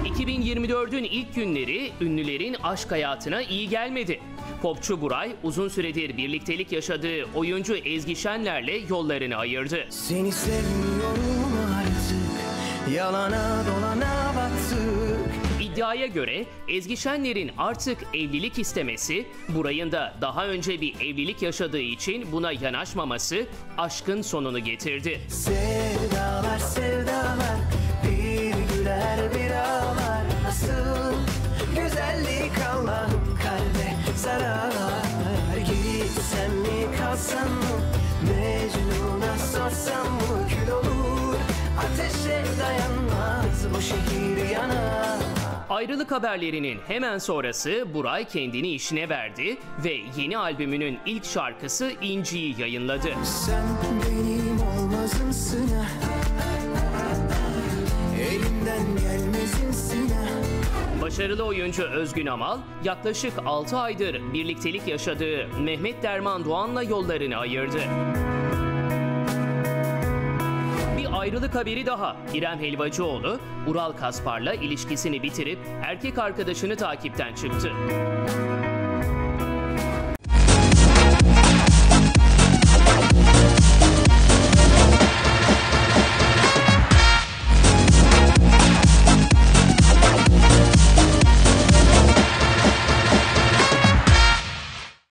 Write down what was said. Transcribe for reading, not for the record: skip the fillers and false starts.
2024'ün ilk günleri ünlülerin aşk hayatına iyi gelmedi. Popçu Buray uzun süredir birliktelik yaşadığı oyuncu Ezgi Şenler'le yollarını ayırdı. Seni sevmiyorum artık, yalana dolana battık. İddiaya göre Ezgi Şenler'in artık evlilik istemesi, Buray'ın da daha önce bir evlilik yaşadığı için buna yanaşmaması aşkın sonunu getirdi. Sevdalar sevdalar, bir güler bir ağlar. Nasıl güzellik Allah'ım kalbe zarar. Gitsem mi kalsam mı, Mecnun'a sorsam mı, kül olur ateşe dayanmaz bu şehir yanar. Ayrılık haberlerinin hemen sonrası Buray kendini işine verdi ve yeni albümünün ilk şarkısı İnci'yi yayınladı. Sen benim olmazımsın, elimden gelmezimsin. Başarılı oyuncu Özgün Amal, yaklaşık 6 aydır birliktelik yaşadığı Mehmet Derman Doğan'la yollarını ayırdı. Bir ayrılık haberi daha. İrem Helvacıoğlu, Ural Kaspar'la ilişkisini bitirip erkek arkadaşını takipten çıktı.